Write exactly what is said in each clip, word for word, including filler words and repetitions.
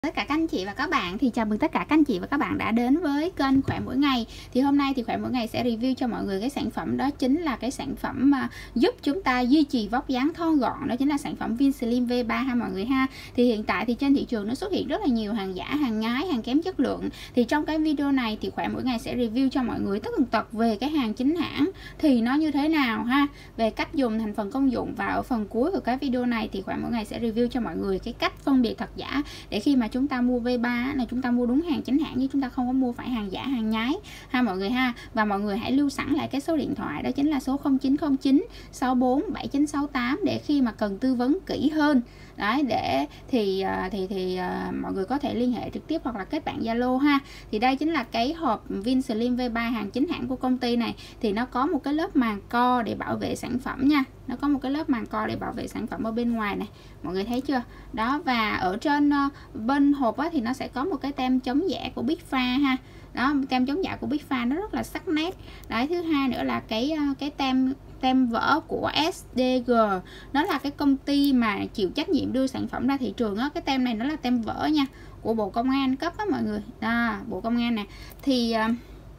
Tất cả các anh chị và các bạn, thì chào mừng tất cả các anh chị và các bạn đã đến với kênh Khỏe Mỗi Ngày. Thì hôm nay thì Khỏe Mỗi Ngày sẽ review cho mọi người cái sản phẩm, đó chính là cái sản phẩm mà giúp chúng ta duy trì vóc dáng thon gọn, đó chính là sản phẩm Vinslim V ba ha mọi người ha. Thì hiện tại thì trên thị trường nó xuất hiện rất là nhiều hàng giả, hàng nhái, hàng kém chất lượng. Thì trong cái video này thì Khỏe Mỗi Ngày sẽ review cho mọi người tất tần tật về cái hàng chính hãng thì nó như thế nào ha, về cách dùng, thành phần, công dụng. Và ở phần cuối của cái video này thì Khỏe Mỗi Ngày sẽ review cho mọi người cái cách phân biệt thật giả, để khi mà chúng ta mua V ba là chúng ta mua đúng hàng chính hãng, chứ chúng ta không có mua phải hàng giả, hàng nhái ha mọi người ha. Và mọi người hãy lưu sẵn lại cái số điện thoại, đó chính là số không chín không chín sáu bốn bảy chín sáu tám, để khi mà cần tư vấn kỹ hơn đấy, để thì thì thì uh, mọi người có thể liên hệ trực tiếp hoặc là kết bạn Zalo ha. Thì đây chính là cái hộp Vinslim V ba hàng chính hãng của công ty này. Thì nó có một cái lớp màng co để bảo vệ sản phẩm nha, nó có một cái lớp màng co để bảo vệ sản phẩm ở bên ngoài này, mọi người thấy chưa đó. Và ở trên uh, bên hộp á, thì nó sẽ có một cái tem chống giả của Big Pha ha. Đó, tem chống giả của Big Pha nó rất là sắc nét đấy. Thứ hai nữa là cái cái tem tem vỡ của ét đê giê, nó là cái công ty mà chịu trách nhiệm đưa sản phẩm ra thị trường á. Cái tem này nó là tem vỡ nha, của Bộ Công an cấp á mọi người, đó, Bộ Công an nè. Thì uh,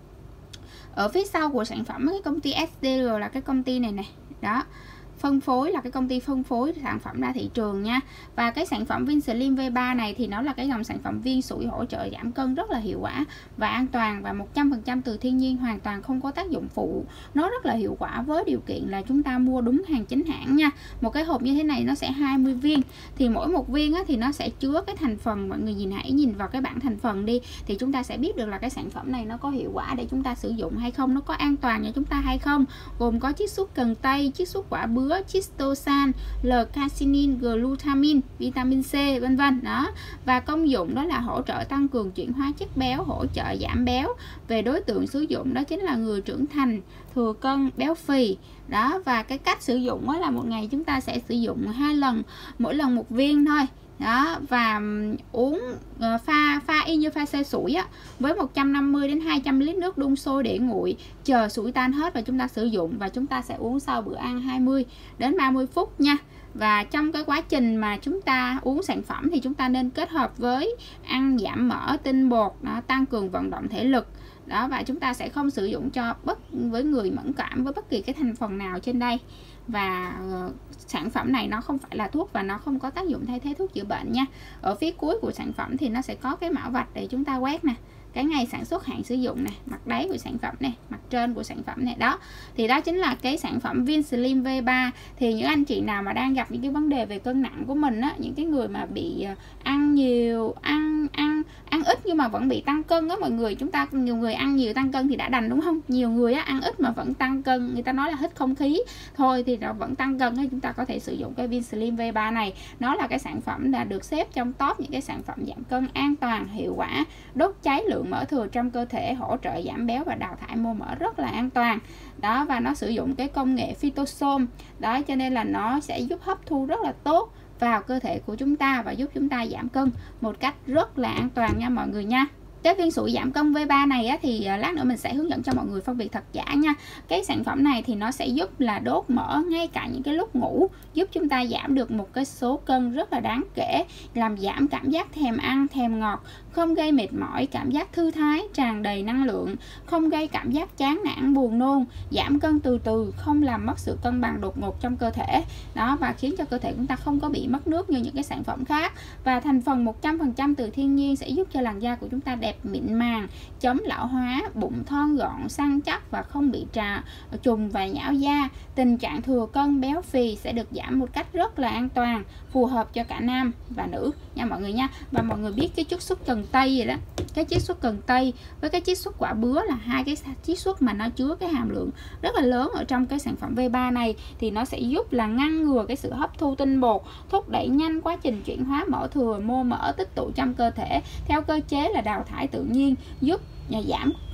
ở phía sau của sản phẩm cái công ty ét đê giê là cái công ty này này, đó, phân phối là cái công ty phân phối sản phẩm ra thị trường nha. Và cái sản phẩm Vinslim V ba này thì nó là cái dòng sản phẩm viên sủi hỗ trợ giảm cân rất là hiệu quả và an toàn, và một trăm phần trăm từ thiên nhiên, hoàn toàn không có tác dụng phụ. Nó rất là hiệu quả với điều kiện là chúng ta mua đúng hàng chính hãng nha. Một cái hộp như thế này nó sẽ hai mươi viên, thì mỗi một viên á, thì nó sẽ chứa cái thành phần. Mọi người nhìn, hãy nhìn vào cái bảng thành phần đi, thì chúng ta sẽ biết được là cái sản phẩm này nó có hiệu quả để chúng ta sử dụng hay không, nó có an toàn cho chúng ta hay không. Gồm có chiết xuất cần tây, chiết xuất quả bứa, chitosan, L-carnitine, glutamine, vitamin C, vân vân đó. Và công dụng đó là hỗ trợ tăng cường chuyển hóa chất béo, hỗ trợ giảm béo. Về đối tượng sử dụng đó chính là người trưởng thành, thừa cân, béo phì đó. Và cái cách sử dụng đó là một ngày chúng ta sẽ sử dụng hai lần, mỗi lần một viên thôi đó. Và uống pha pha y như pha xay sủi á, với một trăm năm mươi đến hai trăm lít nước đun sôi để nguội, chờ sủi tan hết và chúng ta sử dụng. Và chúng ta sẽ uống sau bữa ăn hai mươi đến ba mươi phút nha. Và trong cái quá trình mà chúng ta uống sản phẩm thì chúng ta nên kết hợp với ăn giảm mỡ, tinh bột đó, tăng cường vận động thể lực đó. Và chúng ta sẽ không sử dụng cho bất với người mẫn cảm với bất kỳ cái thành phần nào trên đây. Và uh, sản phẩm này nó không phải là thuốc và nó không có tác dụng thay thế thuốc chữa bệnh nha. Ở phía cuối của sản phẩm thì nó sẽ có cái mã vạch để chúng ta quét nè, cái ngày sản xuất, hạn sử dụng này, mặt đáy của sản phẩm này, mặt trên của sản phẩm này đó. Thì đó chính là cái sản phẩm Vinslim V ba. Thì những anh chị nào mà đang gặp những cái vấn đề về cân nặng của mình á, những cái người mà bị ăn nhiều, ăn ăn ăn ít nhưng mà vẫn bị tăng cân á mọi người. Chúng ta nhiều người ăn nhiều tăng cân thì đã đành đúng không? Nhiều người á ăn ít mà vẫn tăng cân, người ta nói là hít không khí thôi thì nó vẫn tăng cân á. Chúng ta có thể sử dụng cái Vinslim V ba này. Nó là cái sản phẩm đã được xếp trong top những cái sản phẩm giảm cân an toàn, hiệu quả, đốt cháy lượng mỡ thừa trong cơ thể, hỗ trợ giảm béo và đào thải mô mỡ rất là an toàn đó. Và nó sử dụng cái công nghệ phytosome đó, cho nên là nó sẽ giúp hấp thu rất là tốt vào cơ thể của chúng ta và giúp chúng ta giảm cân một cách rất là an toàn nha mọi người nha. Cái viên sủi giảm cân V ba này á, thì lát nữa mình sẽ hướng dẫn cho mọi người phân biệt thật giả nha. Cái sản phẩm này thì nó sẽ giúp là đốt mỡ ngay cả những cái lúc ngủ, giúp chúng ta giảm được một cái số cân rất là đáng kể, làm giảm cảm giác thèm ăn, thèm ngọt, không gây mệt mỏi, cảm giác thư thái, tràn đầy năng lượng, không gây cảm giác chán nản, buồn nôn, giảm cân từ từ, không làm mất sự cân bằng đột ngột trong cơ thể đó. Và khiến cho cơ thể chúng ta không có bị mất nước như những cái sản phẩm khác. Và thành phần một trăm phần trăm từ thiên nhiên sẽ giúp cho làn da của chúng ta đẹp, mịn màng, chống lão hóa, bụng thon gọn, săn chắc và không bị trà trùng và nhão da. Tình trạng thừa cân, béo phì sẽ được giảm một cách rất là an toàn, phù hợp cho cả nam và nữ nha mọi người nha. Và mọi người biết cái chiết xuất cần tây vậy đó, cái chiết xuất cần tây với cái chiết xuất quả bứa là hai cái chiết xuất mà nó chứa cái hàm lượng rất là lớn ở trong cái sản phẩm V ba này. Thì nó sẽ giúp là ngăn ngừa cái sự hấp thu tinh bột, thúc đẩy nhanh quá trình chuyển hóa mỡ thừa, mô mỡ tích tụ trong cơ thể theo cơ chế là đào thải tự nhiên, giúp giảm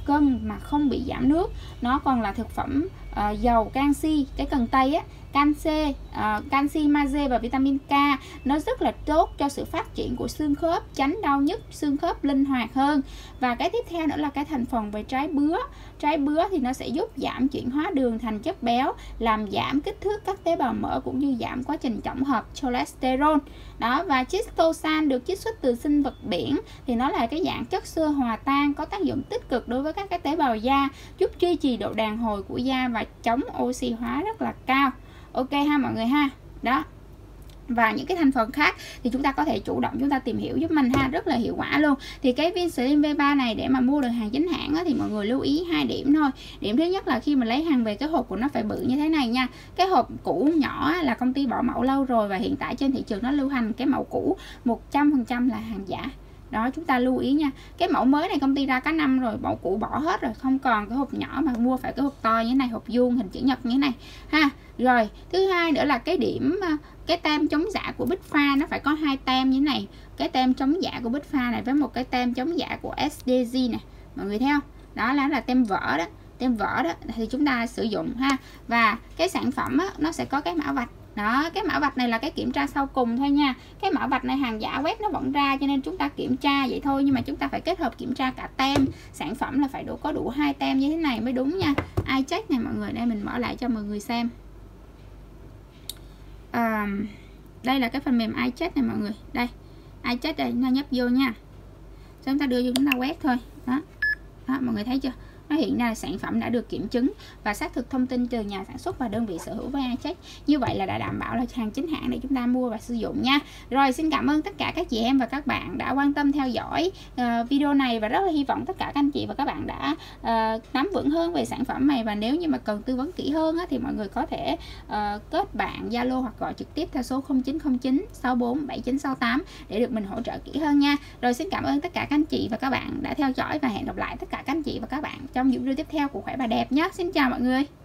cân mà không bị giảm nước. Nó còn là thực phẩm uh, giàu canxi, cái cần tây á, canxi, uh, canxi, magie và vitamin K. Nó rất là tốt cho sự phát triển của xương khớp, tránh đau nhức, xương khớp linh hoạt hơn. Và cái tiếp theo nữa là cái thành phần về trái bứa. Trái bứa thì nó sẽ giúp giảm chuyển hóa đường thành chất béo, làm giảm kích thước các tế bào mỡ cũng như giảm quá trình tổng hợp cholesterol. Đó, và tryptophan được chiết xuất từ sinh vật biển thì nó là cái dạng chất xơ hòa tan có tác dụng tích cực đối với các cái tế bào da, giúp duy trì độ đàn hồi của da và chống oxy hóa rất là cao. Ok ha mọi người ha. Đó. Và những cái thành phần khác thì chúng ta có thể chủ động chúng ta tìm hiểu giúp mình ha, rất là hiệu quả luôn. Thì cái viên Slim V ba này để mà mua được hàng chính hãng á, thì mọi người lưu ý hai điểm thôi. Điểm thứ nhất là khi mà lấy hàng về, cái hộp của nó phải bự như thế này nha. Cái hộp cũ nhỏ là công ty bỏ mẫu lâu rồi, và hiện tại trên thị trường nó lưu hành cái mẫu cũ một trăm phần trăm là hàng giả. Đó, chúng ta lưu ý nha. Cái mẫu mới này công ty ra cả năm rồi, mẫu cũ bỏ hết rồi, không còn cái hộp nhỏ mà mua phải cái hộp to như thế này, hộp vuông hình chữ nhật như thế này ha. Rồi, thứ hai nữa là cái điểm cái tem chống giả của Big Pharma nó phải có hai tem như thế này. Cái tem chống giả của Big Pharma này với một cái tem chống giả của ét đê giê này. Mọi người thấy không? Đó là là tem vỡ đó, tem vỡ đó thì chúng ta sử dụng ha. Và cái sản phẩm á, nó sẽ có cái mã vạch. Đó, cái mã vạch này là cái kiểm tra sau cùng thôi nha. Cái mã vạch này hàng giả web nó vẫn ra, cho nên chúng ta kiểm tra vậy thôi, nhưng mà chúng ta phải kết hợp kiểm tra cả tem. Sản phẩm là phải đủ có đủ hai tem như thế này mới đúng nha. Ai check này mọi người, đây mình mở lại cho mọi người xem. À, đây là cái phần mềm iCheck này mọi người. Đây, iCheck đây, nó nhấp vô nha. Xong chúng ta đưa vô chúng ta quét thôi. Đó. Đó, mọi người thấy chưa? Nó hiện ra là sản phẩm đã được kiểm chứng và xác thực thông tin từ nhà sản xuất và đơn vị sở hữu với iCheck. Như vậy là đã đảm bảo là hàng chính hãng để chúng ta mua và sử dụng nha. Rồi, xin cảm ơn tất cả các chị em và các bạn đã quan tâm theo dõi uh, video này, và rất là hy vọng tất cả các anh chị và các bạn đã uh, nắm vững hơn về sản phẩm này. Và nếu như mà cần tư vấn kỹ hơn á, thì mọi người có thể uh, kết bạn Zalo hoặc gọi trực tiếp theo số không chín không chín sáu bốn bảy chín sáu tám để được mình hỗ trợ kỹ hơn nha. Rồi, xin cảm ơn tất cả các anh chị và các bạn đã theo dõi, và hẹn gặp lại tất cả các anh chị và các bạn trong những video tiếp theo của Khỏe và Đẹp nhé. Xin chào mọi người.